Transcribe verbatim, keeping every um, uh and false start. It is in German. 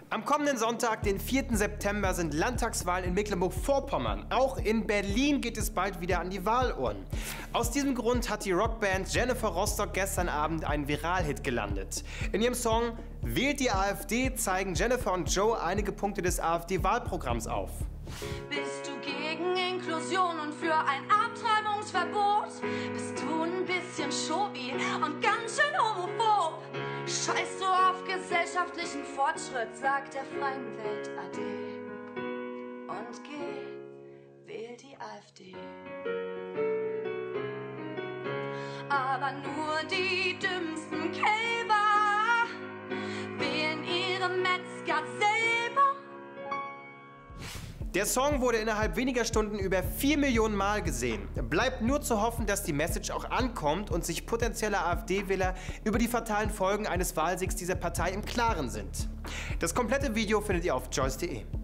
Am kommenden Sonntag, den vierten September, sind Landtagswahlen in Mecklenburg-Vorpommern. Auch in Berlin geht es bald wieder an die Wahlurnen. Aus diesem Grund hat die Rockband Jennifer Rostock gestern Abend einen Viralhit gelandet. In ihrem Song "Wählt die AfD" zeigen Jennifer und Joe einige Punkte des AfD-Wahlprogramms auf. Bist du gegen Inklusion und für ein Abtreibungsverbot? Bist du ein bisschen schobi und ganz schön homophob? Scheißt du auf gesellschaftlichen Fortschritt, sagt der freien Welt Ade. Und geh, wähl die AfD. Aber nur die dümmsten Kälber wählen ihre Metzger selber. Der Song wurde innerhalb weniger Stunden über vier Millionen Mal gesehen. Bleibt nur zu hoffen, dass die Message auch ankommt und sich potenzielle AfD-Wähler über die fatalen Folgen eines Wahlsiegs dieser Partei im Klaren sind. Das komplette Video findet ihr auf joyce punkt de.